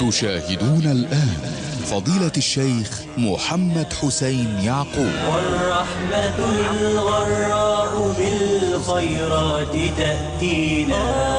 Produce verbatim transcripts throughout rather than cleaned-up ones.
تشاهدون الآن فضيلة الشيخ محمد حسين يعقوب. والرحمة الغراء بالخيرات تأتينا.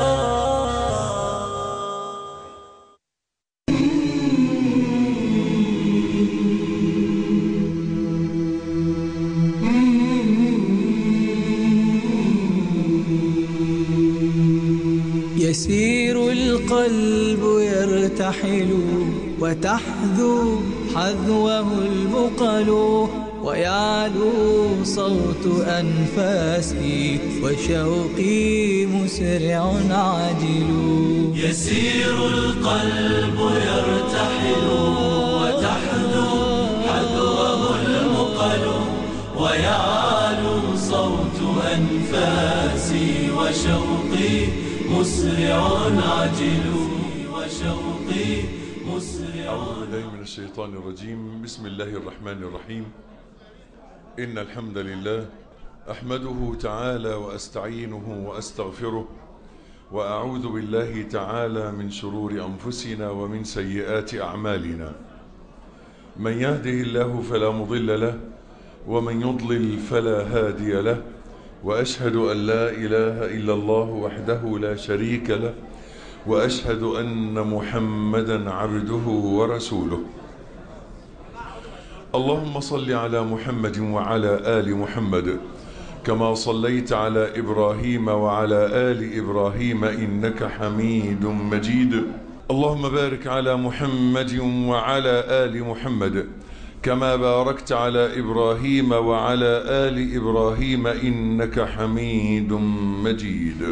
يسير القلب يرتحل وتحذو حذوه المقل ويعلو صوت أنفاسي وشوقي مسرع عاجل. يسير القلب يرتحل وتحذو حذوه المقل ويعلو صوت أنفاسي وشوقي مسرع عاجل وشوقي مسرع. أعوذ بالله من الشيطان الرجيم. بسم الله الرحمن الرحيم. إن الحمد لله أحمده تعالى وأستعينه وأستغفره وأعوذ بالله تعالى من شرور أنفسنا ومن سيئات أعمالنا. من يهده الله فلا مضل له ومن يضلل فلا هادي له، وأشهد أن لا إله إلا الله وحده لا شريك له، وأشهد أن محمدا عبده ورسوله. اللهم صل على محمد وعلى آل محمد كما صليت على إبراهيم وعلى آل إبراهيم إنك حميد مجيد. اللهم بارك على محمد وعلى آل محمد كما باركت على إبراهيم وعلى آل إبراهيم إنك حميد مجيد.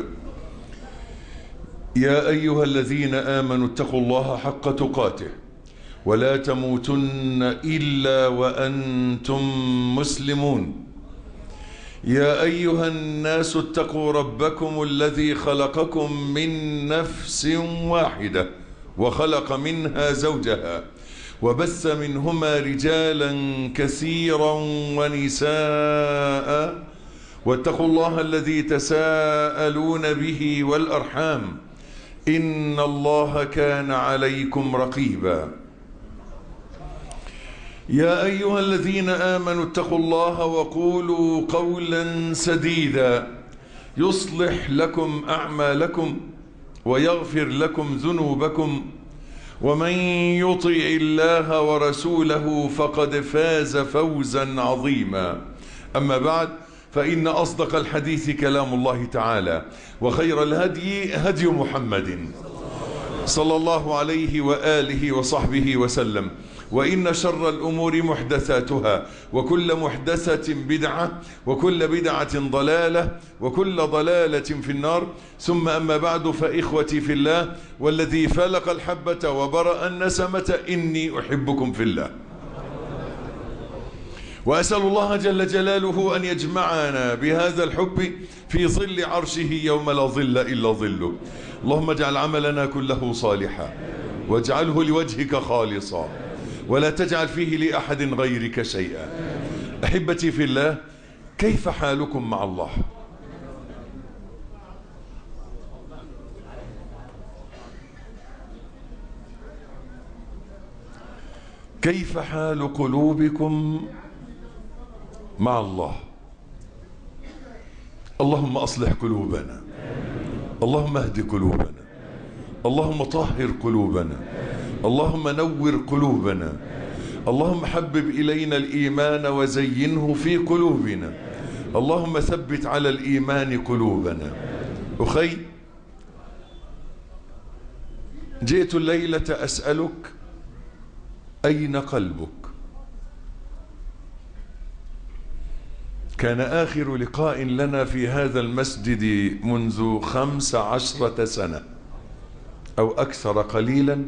يا أيها الذين آمنوا اتقوا الله حق تقاته ولا تموتن إلا وأنتم مسلمون. يا أيها الناس اتقوا ربكم الذي خلقكم من نفس واحدة وخلق منها زوجها وبث منهما رجالا كثيرا ونساء، واتقوا الله الذي تساءلون به والأرحام إن الله كان عليكم رقيبا. يا أيها الذين آمنوا اتقوا الله وقولوا قولا سديدا يصلح لكم أعمالكم ويغفر لكم ذنوبكم، ومن يطع الله ورسوله فقد فاز فوزا عظيما. أما بعد، فإن أصدق الحديث كلام الله تعالى، وخير الهدي هدي محمد صلى الله عليه وآله وصحبه وسلم، وإن شر الأمور محدثاتها، وكل محدثة بدعة، وكل بدعة ضلالة، وكل ضلالة في النار. ثم أما بعد، فإخوتي في الله والذي فلق الحبة وبرأ النسمة إني أحبكم في الله، وأسأل الله جل جلاله أن يجمعنا بهذا الحب في ظل عرشه يوم لا ظل إلا ظله. اللهم اجعل عملنا كله صالحا واجعله لوجهك خالصا ولا تجعل فيه لأحد غيرك شيئا. أحبتي في الله، كيف حالكم مع الله؟ كيف حال قلوبكم مع الله؟ اللهم أصلح قلوبنا، اللهم اهد قلوبنا، اللهم طهر قلوبنا، اللهم نور قلوبنا، اللهم حبب إلينا الإيمان وزينه في قلوبنا، اللهم ثبت على الإيمان قلوبنا. أخي، جئت الليلة أسألك أين قلبك؟ كان آخر لقاء لنا في هذا المسجد منذ خمس عشرة سنة أو أكثر قليلا،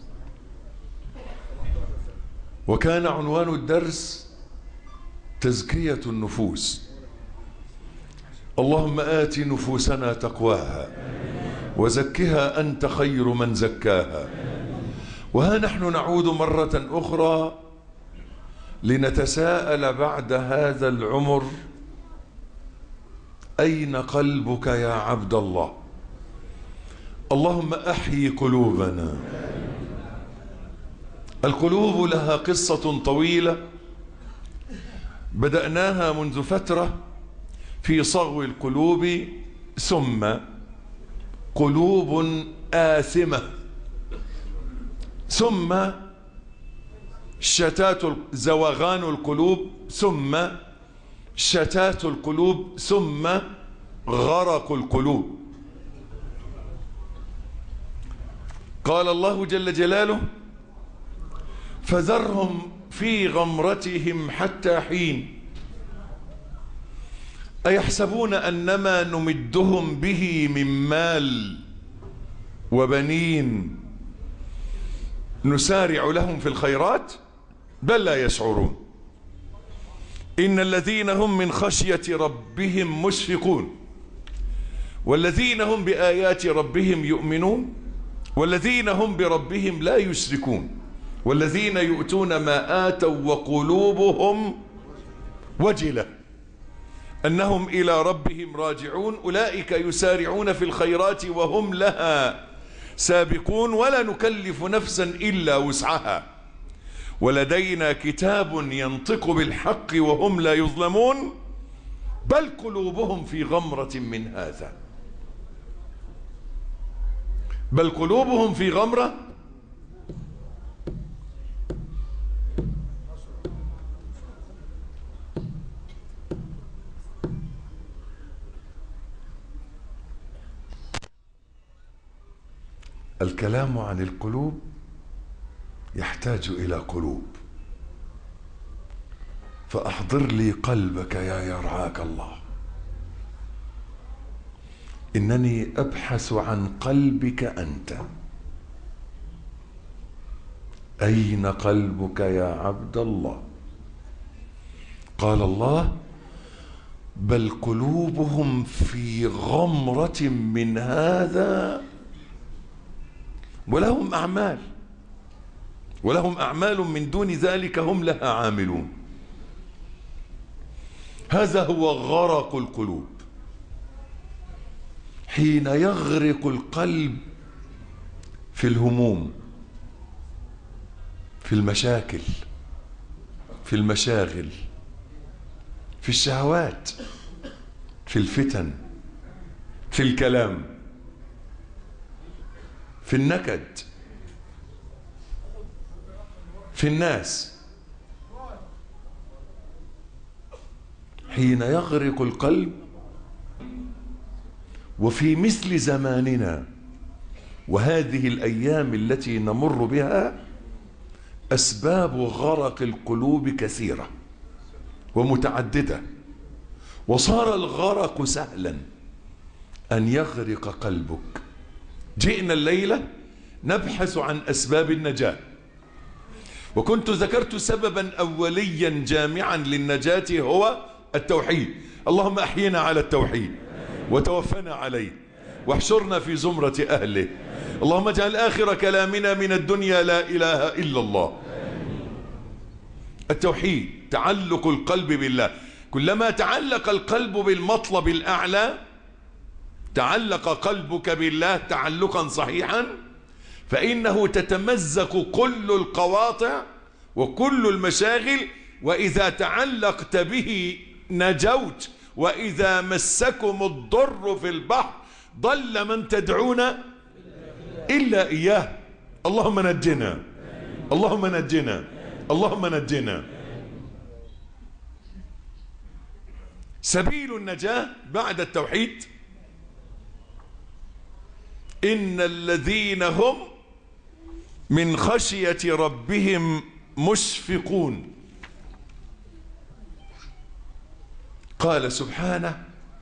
وكان عنوان الدرس تزكية النفوس. اللهم آت نفوسنا تقواها وزكها أنت خير من زكاها. وها نحن نعود مرة أخرى لنتساءل بعد هذا العمر: أين قلبك يا عبد الله؟ اللهم أحيي قلوبنا القلوب لها قصة طويلة بدأناها منذ فترة في صغو القلوب، ثم قلوب آثمة، ثم شتات زوغان القلوب، ثم شتات القلوب، ثم غرق القلوب. قال الله جل جلاله: فذرهم في غمرتهم حتى حين أيحسبون أنما نمدهم به من مال وبنين نسارع لهم في الخيرات بل لا يشعرون إن الذين هم من خشية ربهم مشفقون والذين هم بآيات ربهم يؤمنون والذين هم بربهم لا يشركون والذين يؤتون ما آتوا وقلوبهم وجلة أنهم إلى ربهم راجعون أولئك يسارعون في الخيرات وهم لها سابقون ولا نكلف نفسا إلا وسعها ولدينا كتاب ينطق بالحق وهم لا يظلمون بل قلوبهم في غمرة من هذا بل قلوبهم في غمرة الكلام عن القلوب يحتاج إلى قلوب، فأحضر لي قلبك يا يرعاك الله، إنني أبحث عن قلبك أنت. أين قلبك يا عبد الله؟ قال الله: بل قلوبهم في غمرة من هذا ولهم أعمال ولهم أعمال من دون ذلك هم لها عاملون. هذا هو غرق القلوب، حين يغرق القلب في الهموم، في المشاكل، في المشاغل، في الشهوات، في الفتن، في الكلام، في النكد، في الناس. حين يغرق القلب. وفي مثل زماننا وهذه الأيام التي نمر بها أسباب غرق القلوب كثيرة ومتعددة، وصار الغرق سهلا أن يغرق قلبك. جئنا الليلة نبحث عن أسباب النجاة، وكنت ذكرت سببا أوليا جامعا للنجاة هو التوحيد. اللهم أحينا على التوحيد وتوفنا عليه واحشرنا في زمرة أهله. اللهم اجعل آخر كلامنا من الدنيا لا إله إلا الله. التوحيد تعلق القلب بالله. كلما تعلق القلب بالمطلب الأعلى تعلق قلبك بالله تعلقا صحيحا، فإنه تتمزق كل القواطع وكل المشاغل، وإذا تعلقت به نجوت، وإذا مسكم الضر في البحر ضل من تدعون إلا إياه. اللهم نجنا، اللهم نجنا، اللهم نجنا. سبيل النجاة بعد التوحيد: إن الذين هم من خشية ربهم مشفقون. قال سبحانه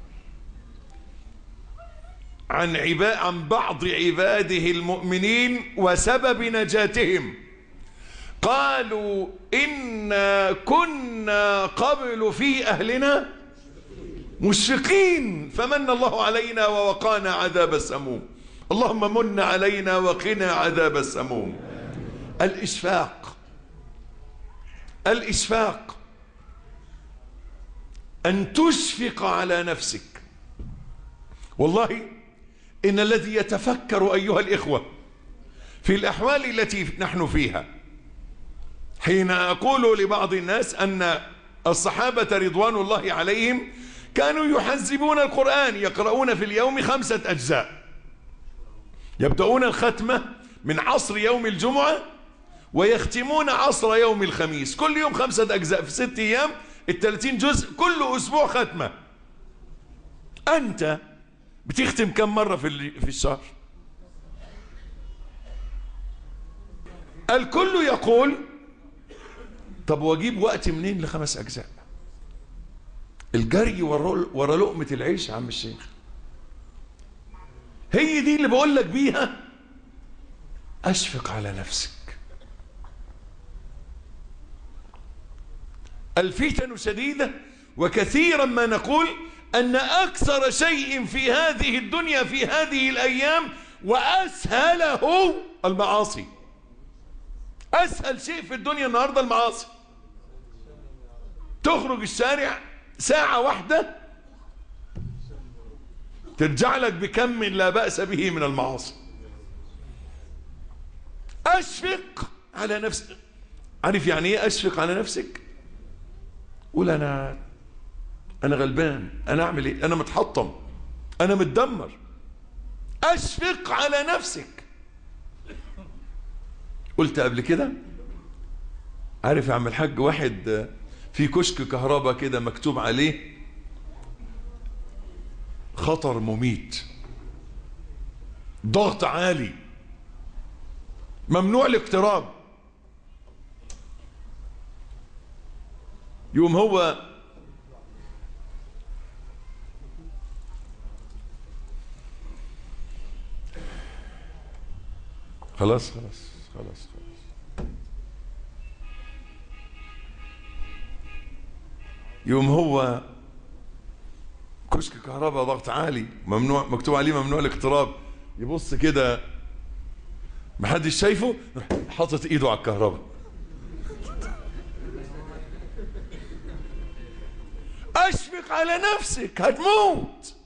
عن عباد عن بعض عباده المؤمنين وسبب نجاتهم، قالوا إنا كنا قبل في أهلنا مشفقين فمن الله علينا ووقانا عذاب السموم. اللهم من علينا وقنا عذاب السموم. الإشفاق، الإشفاق أن تشفق على نفسك. والله إن الذي يتفكر أيها الإخوة في الأحوال التي نحن فيها حين أقول لبعض الناس أن الصحابة رضوان الله عليهم كانوا يحزبون القرآن، يقرؤون في اليوم خمسة أجزاء، يبدأون الختمة من عصر يوم الجمعة ويختمون عصر يوم الخميس، كل يوم خمسة أجزاء في ست أيام، الثلاثين جزء، كل أسبوع ختمة. أنت بتختم كم مرة في في الشهر؟ الكل يقول طب واجيب وقت منين لخمس أجزاء؟ الجري ورا لقمة العيش يا عم الشيخ. هي دي اللي بقول لك بيها أشفق على نفسك. الفتن شديدة، وكثيرا ما نقول أن أكثر شيء في هذه الدنيا في هذه الأيام وأسهله المعاصي. أسهل شيء في الدنيا النهاردة المعاصي. تخرج الشارع ساعة واحدة ترجع لك بكم لا بأس به من المعاصي. أشفق على نفسك. عارف يعني ايه أشفق على نفسك؟ قول أنا أنا غلبان، أنا أعمل إيه؟ أنا متحطم، أنا متدمر. أشفق على نفسك. قلت قبل كده، عارف يا عم الحاج، واحد في كشك كهرباء كده مكتوب عليه خطر مميت، ضغط عالي، ممنوع الاقتراب. يوم هو خلاص خلاص خلاص خلاص يوم هو كشك كهرباء ضغط عالي، ممنوع، مكتوب عليه ممنوع الاقتراب، يبص كده محدش شايفه، حاطط ايده على الكهرباء. اشفق على نفسك، هتموت.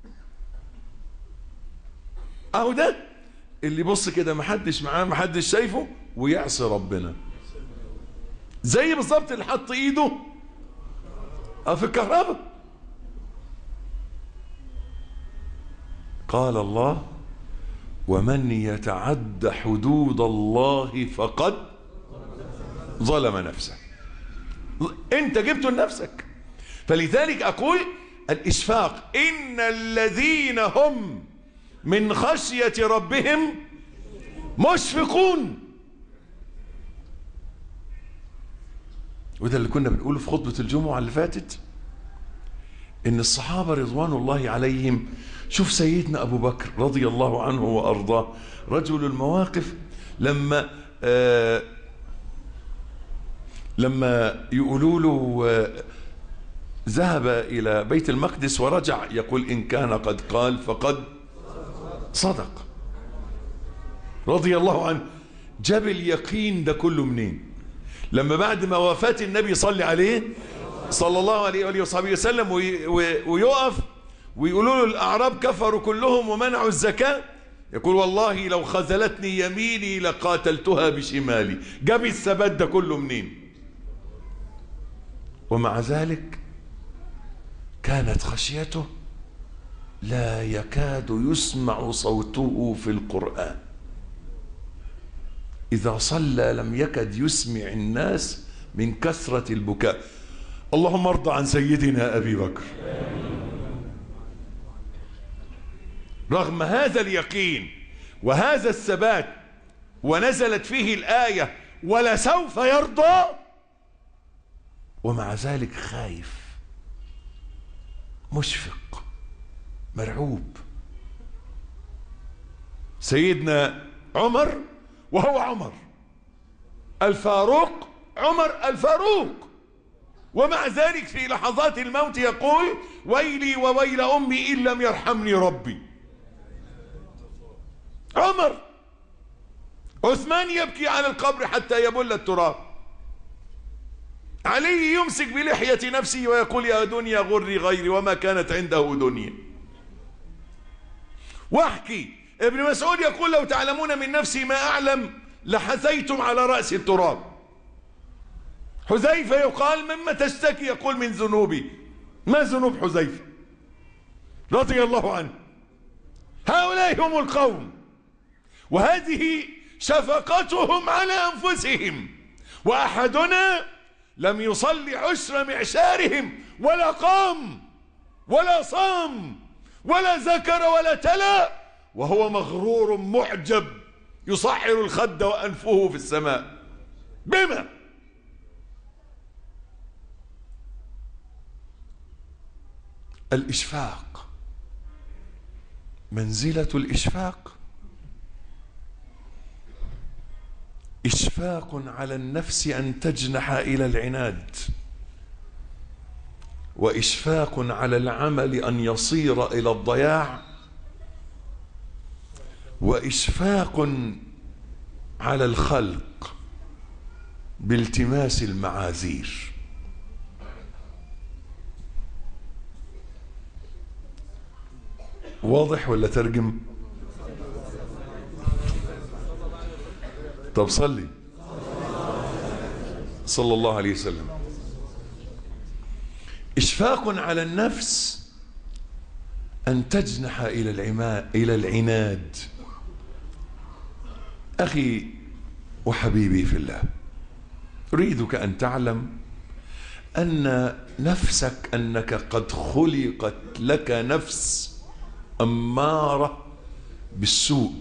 اهو ده اللي يبص كده محدش معاه، محدش شايفه، ويعصي ربنا، زي بالظبط اللي حط ايده في الكهرباء. قال الله: ومن يتعد حدود الله فقد ظلم نفسه. انت جبته لنفسك. فلذلك اقول الاشفاق، ان الذين هم من خشية ربهم مشفقون. وده اللي كنا بنقوله في خطبة الجمعة اللي فاتت، ان الصحابة رضوان الله عليهم، شوف سيدنا ابو بكر رضي الله عنه وارضاه، رجل المواقف، لما آه لما يقولوا له آه ذهب الى بيت المقدس ورجع، يقول ان كان قد قال فقد صدق. رضي الله عنه. جاب اليقين ده كله منين؟ لما بعد ما وفاة النبي صلى عليه صلى الله عليه وآله وصحبه وسلم ويقف ويقولوا له الأعراب كفروا كلهم ومنعوا الزكاة، يقول والله لو خذلتني يميني لقاتلتها بشمالي. جاب الثبات ده كله منين؟ ومع ذلك كانت خشيته لا يكاد يسمع صوته في القرآن. إذا صلى لم يكد يسمع الناس من كثرة البكاء. اللهم ارضى عن سيدنا أبي بكر. رغم هذا اليقين وهذا الثبات، ونزلت فيه الآية ولسوف يرضى، ومع ذلك خايف، مشفق، مرعوب. سيدنا عمر وهو عمر الفاروق، عمر الفاروق، ومع ذلك في لحظات الموت يقول ويلي وويل أمي إن لم يرحمني ربي. عمر. عثمان يبكي على القبر حتى يبل التراب. علي يمسك بلحية نفسه ويقول يا دنيا غري غيري وما كانت عنده دنيا. واحكي ابن مسعود يقول لو تعلمون من نفسي ما أعلم لحثيتم على رأس التراب. حذيفة يقال مما تشتكي؟ يقول من ذنوبي. ما ذنوب حذيفة رضي الله عنه؟ هؤلاء هم القوم، وهذه شفقتهم على أنفسهم. وأحدنا لم يصلي عشر معشارهم، ولا قام ولا صام ولا ذكر ولا تلا، وهو مغرور معجب يصعر الخد وأنفه في السماء. بما؟ الإشفاق، منزلة الإشفاق، إشفاق على النفس أن تجنح إلى العناد، وإشفاق على العمل أن يصير إلى الضياع، وإشفاق على الخلق بالتماس المعاذير. واضح ولا ترجم؟ طب صلي صلى الله عليه وسلم. إشفاق على النفس أن تجنح إلى العماء إلى العناد. أخي وحبيبي في الله، أريدك أن تعلم أن نفسك، أنك قد خلقت لك نفس أمارة بالسوء،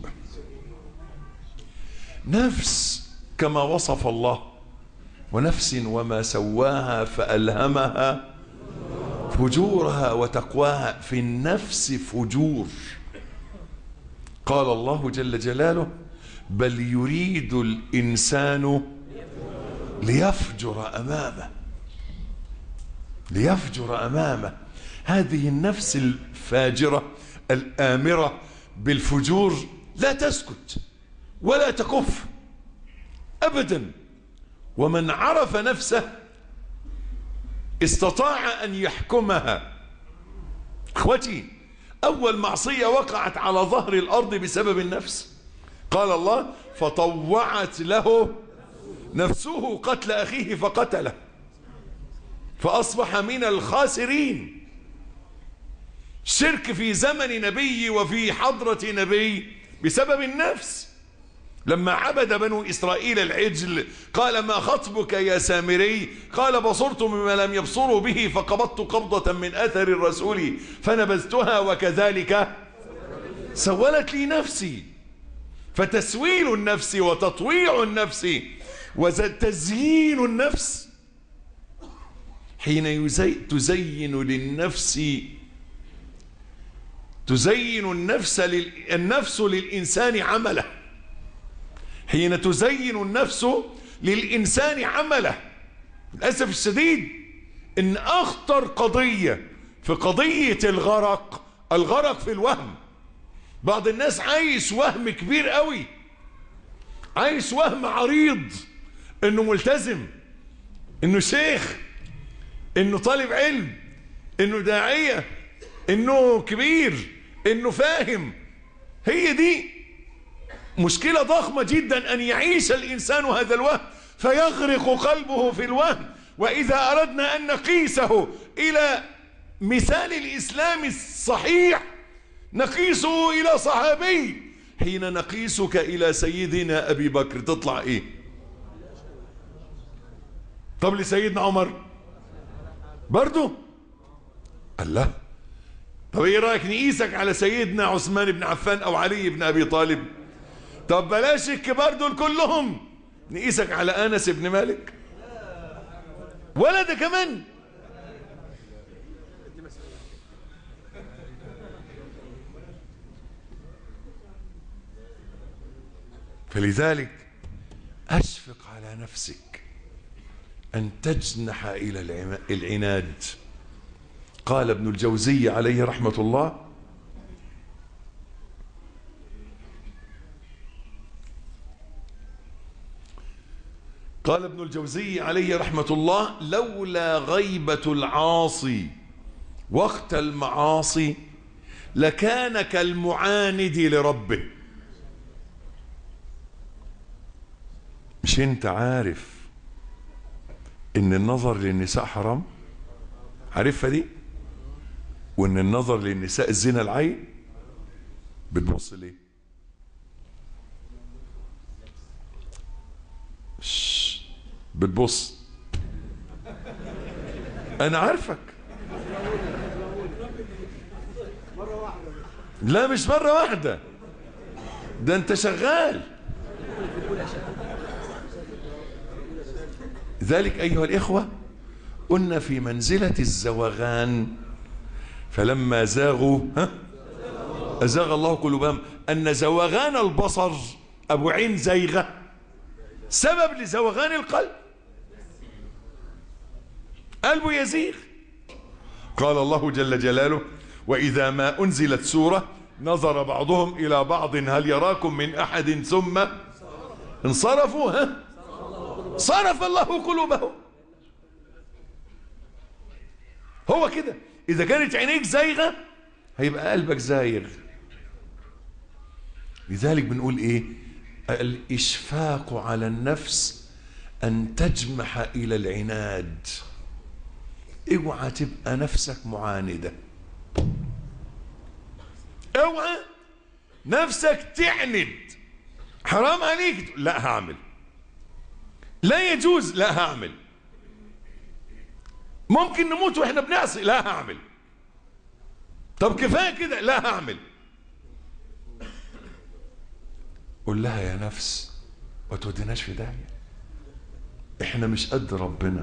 نفس كما وصف الله: ونفس وما سواها فألهمها فجورها وتقواها. في النفس فجور. قال الله جل جلاله: بل يريد الإنسان ليفجر أمامه، ليفجر أمامه. هذه النفس الفاجرة الآمرة بالفجور لا تسكت ولا تكف أبدا. ومن عرف نفسه استطاع أن يحكمها. اخوتي، أول معصية وقعت على ظهر الأرض بسبب النفس. قال الله: فطوعت له نفسه قتل أخيه فقتله فأصبح من الخاسرين. شرك في زمن نبي وفي حضرة نبي بسبب النفس. لما عبد بنو إسرائيل العجل قال: ما خطبك يا سامري؟ قال: بصرت مما لم يبصروا به فقبضت قبضة من أثر الرسول فنبذتها وكذلك سولت لي نفسي. فتسويل النفس وتطويع النفس وتزيين النفس حين يزي تزين للنفس تزين النفس لل... النفس للإنسان عمله. حين تزين النفس للإنسان عمله. للأسف الشديد إن أخطر قضية في قضية الغرق الغرق في الوهم. بعض الناس عايش وهم كبير قوي، عايش وهم عريض إنه ملتزم، إنه شيخ، إنه طالب علم، إنه داعية، إنه كبير، إنه فاهم. هي دي مشكلة ضخمة جدا، أن يعيش الإنسان هذا الوهم فيغرق قلبه في الوهم. وإذا أردنا أن نقيسه إلى مثال الإسلام الصحيح نقيسه إلى صحابي. حين نقيسك إلى سيدنا أبي بكر تطلع إيه؟ طب لسيدنا عمر برضو؟ الله. طب إيه رأيك نقيسك على سيدنا عثمان بن عفان أو علي بن أبي طالب؟ طب بلاش الكبار دول كلهم، نقيسك على أنس بن مالك ولا ده كمان؟ فلذلك أشفق على نفسك أن تجنح إلى العناد. قال ابن الجوزي عليه رحمة الله: قال ابن الجوزي عليه رحمة الله: لولا غيبة العاصي وقت المعاصي لكان كالمعاند لربه. مش انت عارف ان النظر للنساء حرام، عارفها دي؟ وان النظر للنساء الزنا العين. بتبص ليه؟ شش. بتبص، انا عارفك. لا مش مرة واحدة، ده انت شغال. ذلك ايها الاخوة قلنا في منزلة الزوغان، فلما زاغوا ها ازاغ الله قلوبهم، ان زوغان البصر ابو عين زيغة سبب لزوغان القلب، قلبه يزيغ. قال الله جل جلاله: وإذا ما أنزلت سورة نظر بعضهم إلى بعض هل يراكم من أحد ثم انصرفوا ها صرف الله قلوبهم. هو كده، إذا كانت عينيك زايغة هيبقى قلبك زايغ. لذلك بنقول إيه؟ الإشفاق على النفس أن تجمح إلى العناد. اوعى تبقى نفسك معاندة، اوعى نفسك تعند. حرام عليك، لا هعمل. لا يجوز، لا هعمل. ممكن نموت واحنا بنعصي، لا هعمل. طب كفاية كده، لا هعمل. قول لها يا نفس ما توديناش في داهية، احنا مش قد ربنا.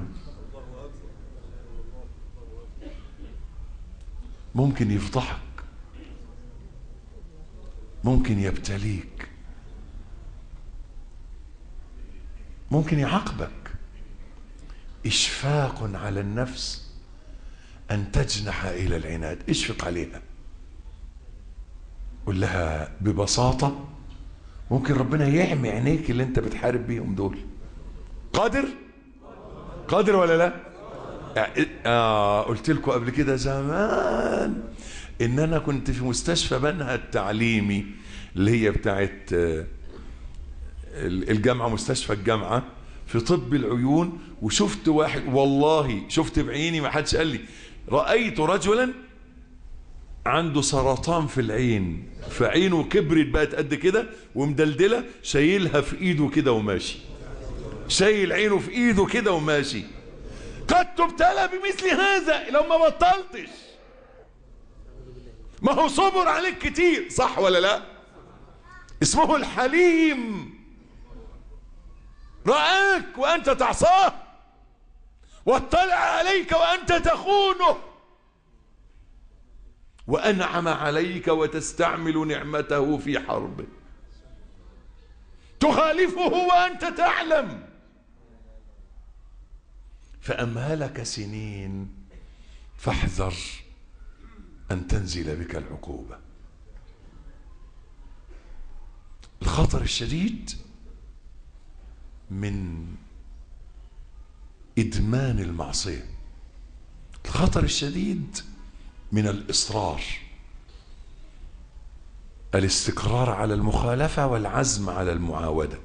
ممكن يفضحك، ممكن يبتليك، ممكن يعاقبك. إشفاق على النفس أن تجنح إلى العناد. اشفق عليها، قل لها ببساطة ممكن ربنا يعمي عينيك اللي انت بتحارب بيهم دول. قادر؟ قادر ولا لا؟ آه قلت لكم قبل كده زمان ان انا كنت في مستشفى بنها التعليمي اللي هي بتاعت الجامعة، مستشفى الجامعة في طب العيون، وشفت واحد والله شفت بعيني، ما حدش قال لي، رأيت رجلا عنده سرطان في العين، فعينه كبرت بقت قد كده ومدلدلة، شايلها في ايده كده وماشي، شايل عينه في ايده كده وماشي. قد تبتلى بمثل هذا لو ما بطلتش. ما هو صبر عليك كتير، صح ولا لا؟ اسمه الحليم. رآك وأنت تعصاه، واطلع عليك وأنت تخونه، وأنعم عليك وتستعمل نعمته في حربه، تخالفه وأنت تعلم، فأمهلك سنين، فاحذر أن تنزل بك العقوبة. الخطر الشديد من إدمان المعصية، الخطر الشديد من الإصرار، الاستقرار على المخالفة والعزم على المعاودة.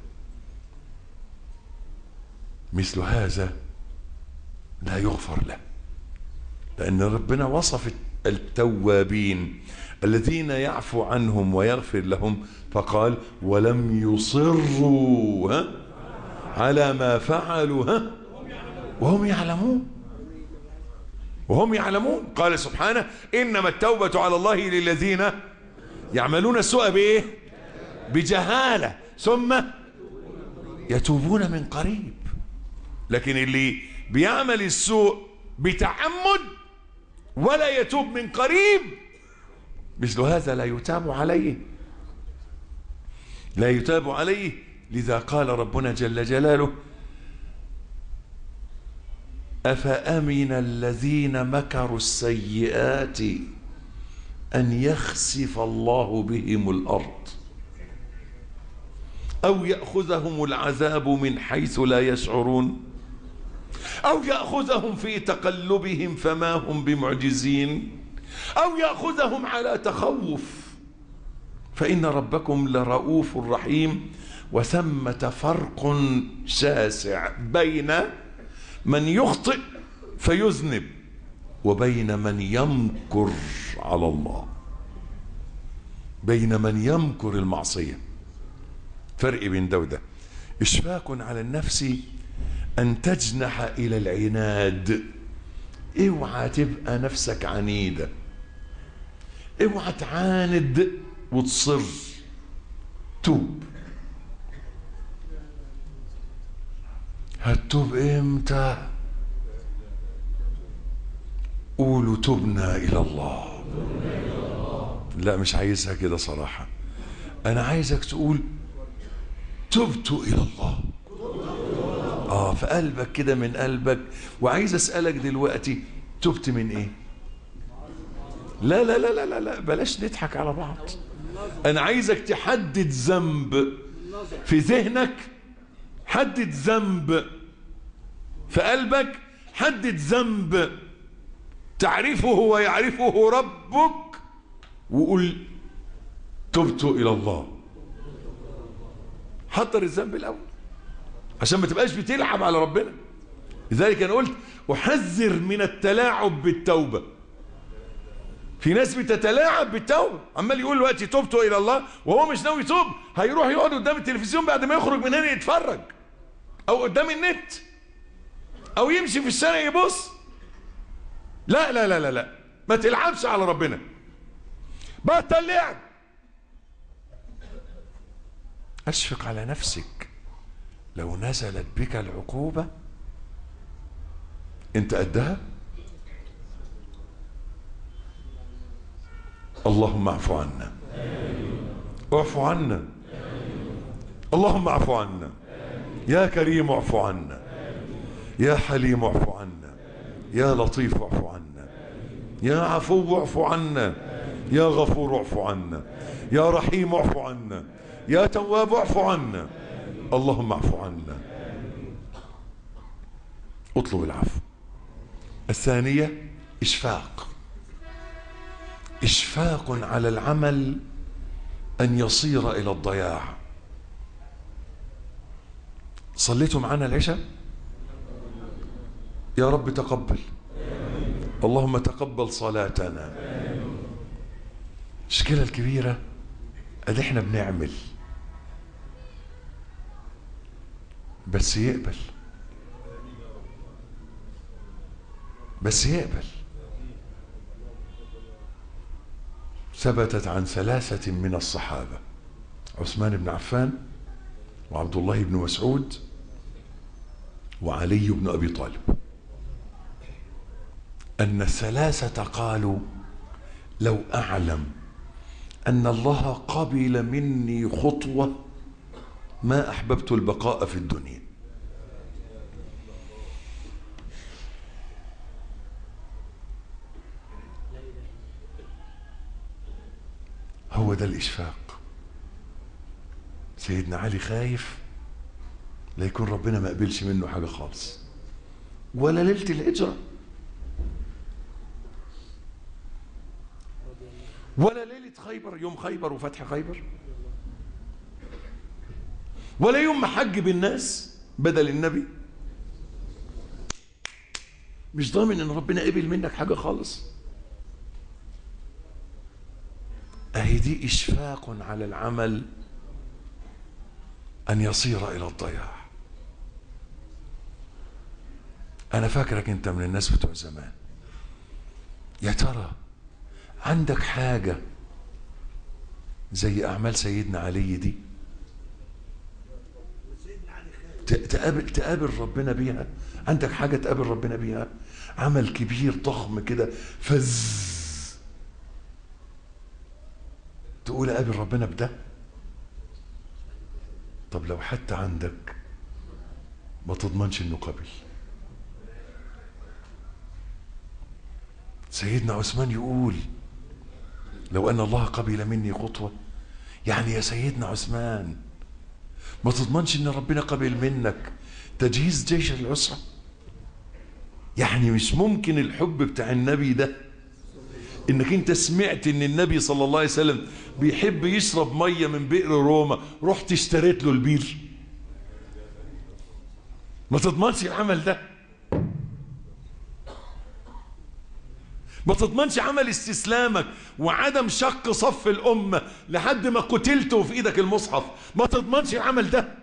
مثل هذا لا يغفر له، لأن ربنا وصف التوابين الذين يعفو عنهم ويغفر لهم، فقال ولم يصروا ها على ما فعلوا ها وهم يعلمون وهم يعلمون. قال سبحانه إنما التوبة على الله للذين يعملون السوء بإيه؟ بجهالة ثم يتوبون من قريب. لكن اللي بيعمل السوء بتعمد ولا يتوب من قريب، مثل هذا لا يتاب عليه، لا يتاب عليه. لذا قال ربنا جل جلاله أفأمن الذين مكروا السيئات أن يخسف الله بهم الأرض أو يأخذهم العذاب من حيث لا يشعرون أو يأخذهم في تقلبهم فما هم بمعجزين أو يأخذهم على تخوف فإن ربكم لرؤوف رحيم. وثمة فرق شاسع بين من يخطئ فيذنب وبين من يمكر على الله، بين من يمكر المعصية. فرق بين ده وده. إشفاق على النفس أن تجنح إلى العناد. اوعى تبقى نفسك عنيدة، اوعى تعاند وتصر. توب. هتوب امتى؟ قولوا تبنا إلى الله. لا مش عايزها كده صراحة، أنا عايزك تقول تبت إلى الله. آه في قلبك كده، من قلبك. وعايز أسألك دلوقتي، تبت من إيه؟ لا لا لا لا لا بلاش نضحك على بعض. أنا عايزك تحدد ذنب في ذهنك، حدد ذنب في قلبك، حدد ذنب تعرفه ويعرفه ربك، وقول تبت إلى الله. حضر الذنب الأول عشان ما تبقاش بتلعب على ربنا. لذلك أنا قلت أحذر من التلاعب بالتوبة. في ناس بتتلاعب بالتوبة، عمال يقول دلوقتي تبت إلى الله وهو مش ناوي يتوب. هيروح يقعد قدام التلفزيون بعد ما يخرج من هنا يتفرج، أو قدام النت، أو يمشي في الشارع يبص. لا لا لا لا لا ما تلعبش على ربنا، بطل لعب. أشفق على نفسك لو نزلت بك العقوبة أنت قدها. اللهم اعف عنا، اعف عنا، اللهم اعف عنا. يا كريم اعف عنا، يا حليم اعف عنا، يا لطيف اعف عنا، يا عفو اعف عنا، يا غفور اعف عنا، يا رحيم اعف عنا، يا تواب اعف عنا. اللهم اعف عنا. اطلب العفو. الثانية إشفاق، إشفاق على العمل أن يصير إلى الضياع. صليتوا معنا العشاء؟ يا رب تقبل. اللهم تقبل صلاتنا. المشكلة الكبيرة أد احنا بنعمل بس يقبل، بس يقبل. ثبتت عن ثلاثة من الصحابة، عثمان بن عفان وعبد الله بن مسعود وعلي بن أبي طالب، أن الثلاثة قالوا لو أعلم أن الله قبل مني خطوة ما أحببت البقاء في الدنيا. هو ده الإشفاق. سيدنا علي خايف لا يكون ربنا ما قبلش منه حاجة خالص، ولا ليلة الهجرة، ولا ليلة خيبر، يوم خيبر وفتح خيبر، ولا يوم ما حج بالناس بدل النبي. مش ضامن ان ربنا قبل منك حاجة خالص. اهي دي اشفاق على العمل ان يصير الى الضياع. انا فاكرك انت من الناس بتوع زمان. يا ترى عندك حاجة زي اعمال سيدنا علي دي تقابل تقابل ربنا بيها؟ عندك حاجة تقابل ربنا بيها؟ عمل كبير ضخم كده فز تقول اقابل ربنا بده؟ طب لو حتى عندك ما تضمنش انه قبل. سيدنا عثمان يقول لو ان الله قبل مني خطوة، يعني يا سيدنا عثمان ما تضمنش ان ربنا قبل منك تجهيز جيش العسرة؟ يعني مش ممكن الحب بتاع النبي ده، انك انت سمعت ان النبي صلى الله عليه وسلم بيحب يشرب مية من بئر روما، رحت اشتريت له البير؟ ما تضمنش العمل ده. ما تضمنش عمل استسلامك وعدم شق صف الأمة لحد ما قتلت في إيدك المصحف، ما تضمنش العمل ده.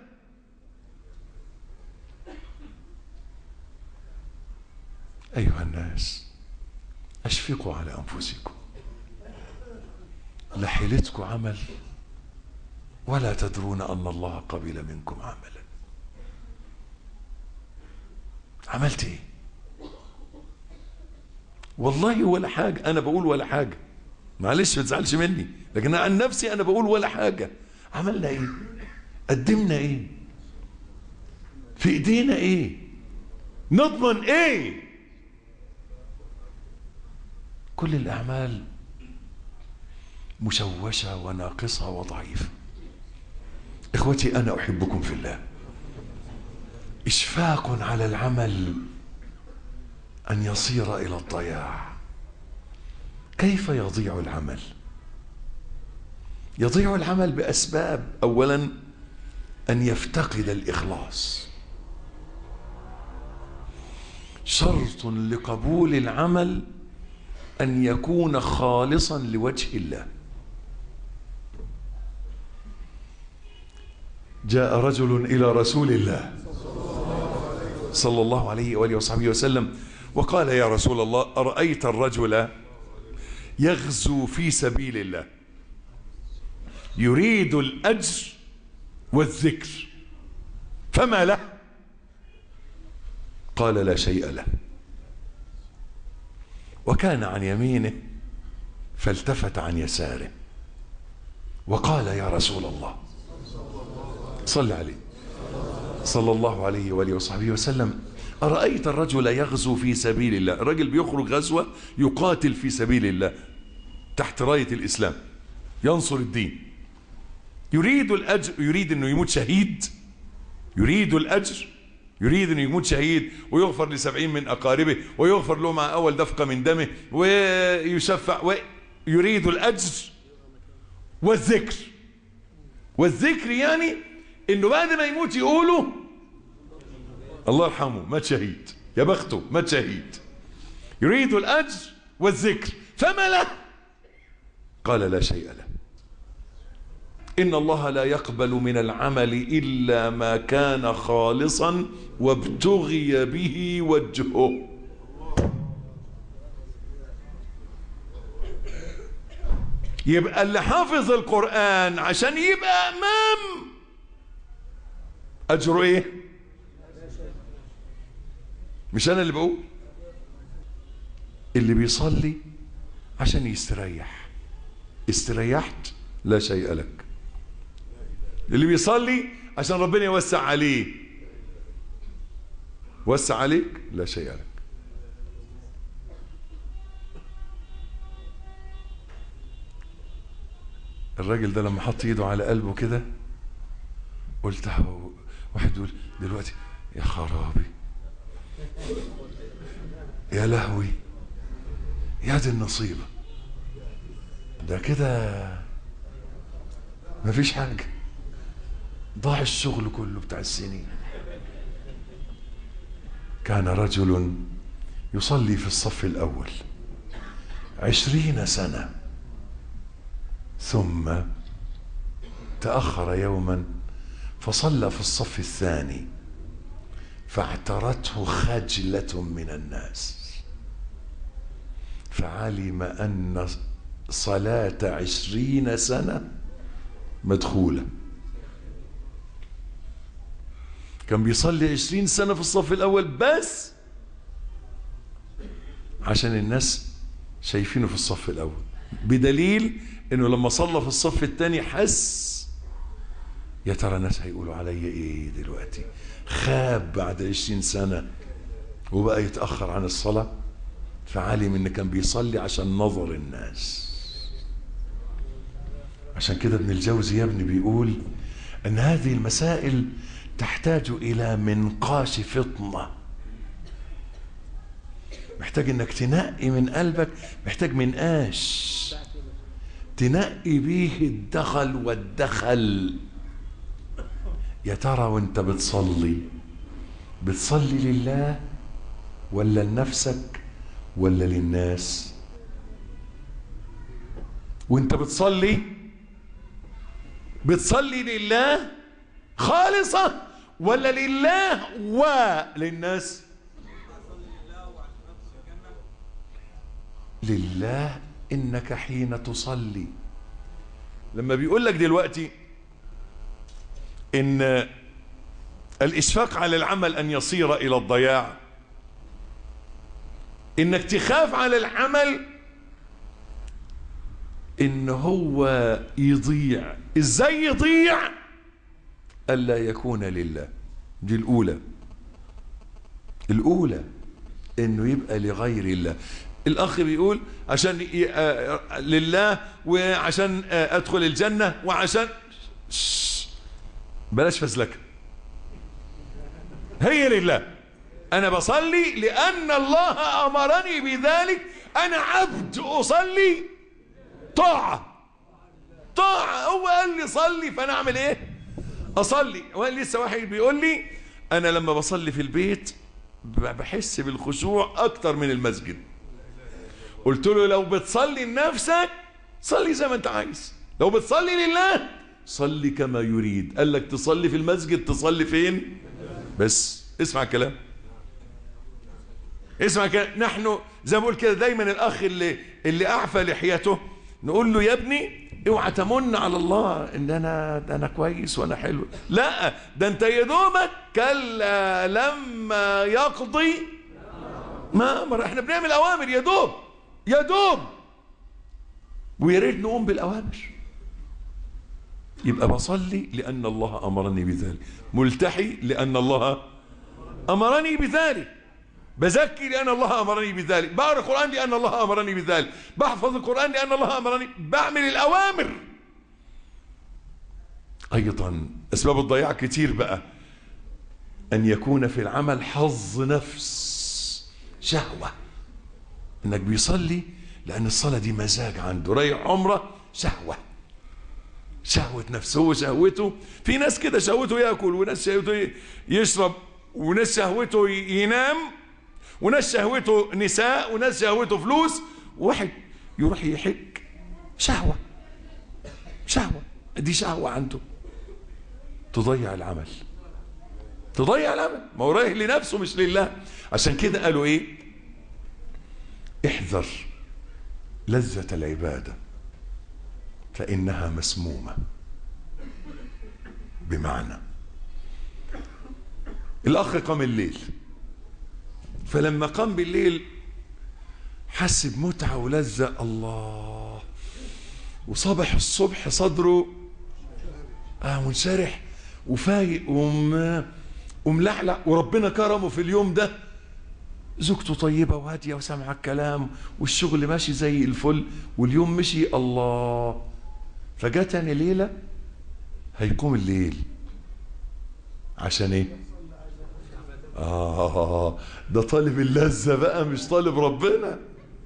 أيها الناس أشفقوا على أنفسكم، لحيلتكم عمل ولا تدرون أن الله قبل منكم عملا. عملت إيه؟ والله ولا حاجة. أنا بقول ولا حاجة، معلش ما تزعلش مني، لكن عن نفسي أنا بقول ولا حاجة. عملنا إيه؟ قدمنا إيه؟ في إيدينا إيه؟ نضمن إيه؟ كل الأعمال مشوشة وناقصة وضعيفة. إخوتي أنا أحبكم في الله، إشفاق على العمل أن يصير إلى الضياع. كيف يضيع العمل؟ يضيع العمل بأسباب. أولا أن يفتقد الإخلاص. شرط لقبول العمل أن يكون خالصا لوجه الله. جاء رجل إلى رسول الله صلى الله عليه وآله وصحبه وسلم وقال: يا رسول الله، أرأيت الرجل يغزو في سبيل الله يريد الأجر والذكر فما له؟ قال: لا شيء له. وكان عن يمينه فالتفت عن يساره وقال: يا رسول الله، صل عليه صلى الله عليه وآله وصحبه وسلم، أرأيت الرجل يغزو في سبيل الله؟ الرجل بيخرج غزوة يقاتل في سبيل الله تحت راية الإسلام، ينصر الدين، يريد الأجر، يريد أنه يموت شهيد، يريد الأجر، يريد أنه يموت شهيد ويغفر لسبعين من أقاربه ويغفر له مع أول دفقة من دمه ويشفع، ويريد الأجر والذكر. والذكر يعني أنه بعد ما يموت يقولوا: الله يرحمه مات شهيد، يا بخته مات شهيد. يريد الأجر والذكر فما له؟ قال: لا شيء له. إن الله لا يقبل من العمل إلا ما كان خالصا وابتغي به وجهه. يبقى اللي حافظ القرآن عشان يبقى أمام أجره إيه؟ مش أنا اللي بقول، اللي بيصلي عشان يستريح، استريحت لا شيء لك. اللي بيصلي عشان ربنا يوسع عليه، وسع عليك لا شيء لك. الراجل ده لما حط ايده على قلبه كده قلت واحد يقول دلوقتي: يا خرابي، يا لهوي، يا دي النصيبة، ده كده مفيش حاجة، ضاع الشغل كله بتاع السنين. كان رجل يصلي في الصف الأول عشرين سنة، ثم تأخر يوما فصلى في الصف الثاني فاعترته خجلة من الناس، فعلم أن صلاة عشرين سنة مدخولة. كان بيصلي عشرين سنة في الصف الأول بس عشان الناس شايفينه في الصف الأول، بدليل إنه لما صلى في الصف الثاني حس: يا ترى الناس هيقولوا علي إيه دلوقتي؟ خاب بعد عشرين سنة وبقى يتأخر عن الصلاة، فعلم إن كان بيصلي عشان نظر الناس. عشان كده ابن الجوزي يا ابني بيقول أن هذه المسائل تحتاج إلى منقاش فطنة، محتاج إنك تنقي من قلبك، محتاج منقاش تنقي بيه الدخل والدخل. يا ترى وانت بتصلي بتصلي لله ولا لنفسك ولا للناس؟ وانت بتصلي بتصلي لله خالصة ولا لله وللناس؟ لله. إنك حين تصلي، لما بيقول لك دلوقتي إن الإشفاق على العمل أن يصير إلى الضياع، إنك تخاف على العمل إن هو يضيع. إزاي يضيع؟ ألا يكون لله. دي الأولى. الأولى إنه يبقى لغير الله. الأخ بيقول عشان لله وعشان أدخل الجنة وعشان بلاش فزلكة. هي لله. أنا بصلي لأن الله أمرني بذلك. أنا عبد أصلي طاعة طاعة. هو قال لي صلي فأنا أعمل إيه؟ أصلي. وقال لسه واحد بيقول لي أنا لما بصلي في البيت بحس بالخشوع أكتر من المسجد. قلت له لو بتصلي لنفسك صلي زي ما أنت عايز، لو بتصلي لله صلي كما يريد. قال لك تصلي في المسجد، تصلي فين؟ بس اسمع الكلام، اسمع كلام. نحن زي ما بقول كده دايما الأخ اللي اللي أعفى لحيته نقول له يا ابني اوعى تمن على الله ان انا انا كويس وانا حلو. لا، ده انت يا دوبك كلا لما يقضي ما امر. احنا بنعمل اوامر يا دوب يا دوب، ويا ريت نقوم بالاوامر. يبقى بصلي لان الله امرني بذلك، ملتحي لان الله امرني بذلك، بزكي لأن الله أمرني بذلك، بقرأ القرآن لأن الله أمرني بذلك، بحفظ القرآن لأن الله أمرني، بعمل الأوامر. أيضا أسباب الضياع كتير بقى. أن يكون في العمل حظ نفس، شهوة، إنك بيصلي لأن الصلاة دي مزاج عنده، رايح عمرة شهوة، شهوة نفسه. هو شهوته، في ناس كده شهوته يأكل، وناس شهوته يشرب، وناس شهوته ينام، وناس شهوته نساء، وناس شهوته فلوس. واحد يروح يحج، شهوة شهوة، دي شهوة عنده تضيع العمل، تضيع العمل. ما هو رايح لنفسه مش لله. عشان كده قالوا ايه؟ احذر لذة العبادة فإنها مسمومة. بمعنى الأخ قام الليل، فلما قام بالليل حس بمتعة ولذة، الله، وصبح الصبح صدره آه منشرح وفايق وملعلع، وربنا كرمه في اليوم ده، زوجته طيبة وهادية وسامعة الكلام، والشغل ماشي زي الفل، واليوم مشي، الله. فجاء تاني ليلة هيقوم الليل عشان ايه؟ آه ده طالب اللذة بقى، مش طالب ربنا.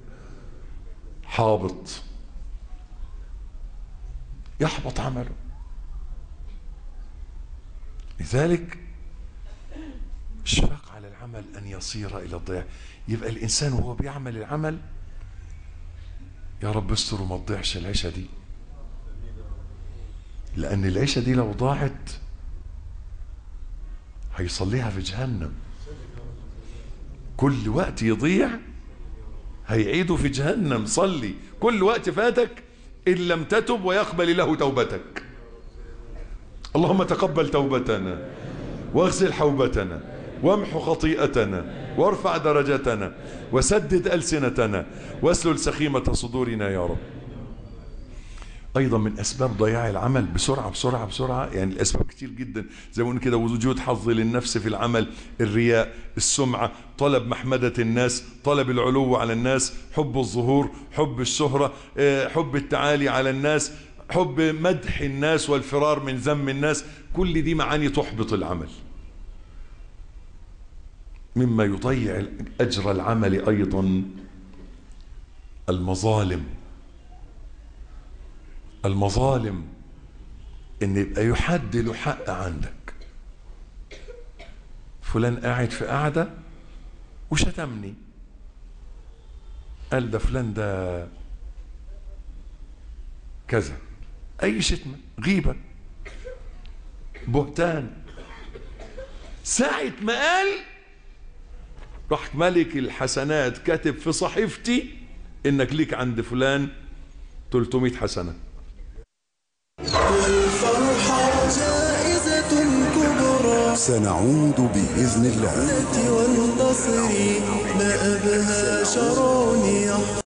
حابط، يحبط عمله. لذلك اشفاق على العمل أن يصير إلى الضياع. يبقى الإنسان وهو بيعمل العمل يا رب استر وما تضيعش العيشة دي، لأن العيشة دي لو ضاعت هيصليها في جهنم. كل وقت يضيع هيعيده في جهنم. صلي كل وقت فاتك إن لم تتب ويقبل الله توبتك. اللهم تقبل توبتنا واغسل حوبتنا وامحو خطيئتنا وارفع درجتنا وسدد ألسنتنا واسلل سخيمة صدورنا يا رب. أيضا من أسباب ضياع العمل، بسرعة بسرعة بسرعة، يعني الأسباب كتير جدا زي ما قلنا كده، وجود حظ للنفس في العمل، الرياء، السمعة، طلب محمدة الناس، طلب العلو على الناس، حب الظهور، حب الشهرة، حب التعالي على الناس، حب مدح الناس والفرار من ذم الناس. كل دي معاني تحبط العمل. مما يضيع أجر العمل أيضا المظالم. المظالم ان يبقى يحد له حق عندك. فلان قاعد في قاعدة وشتمني، قال ده فلان ده كذا، أي شتمة، غيبة، بهتان. ساعة ما قال راح ملك الحسنات كاتب في صحيفتي إنك ليك عند فلان ثلاثمائة حسنة. والفرحة جائزة كبرى سنعود بإذن الله. والنصر ما أبهى شرون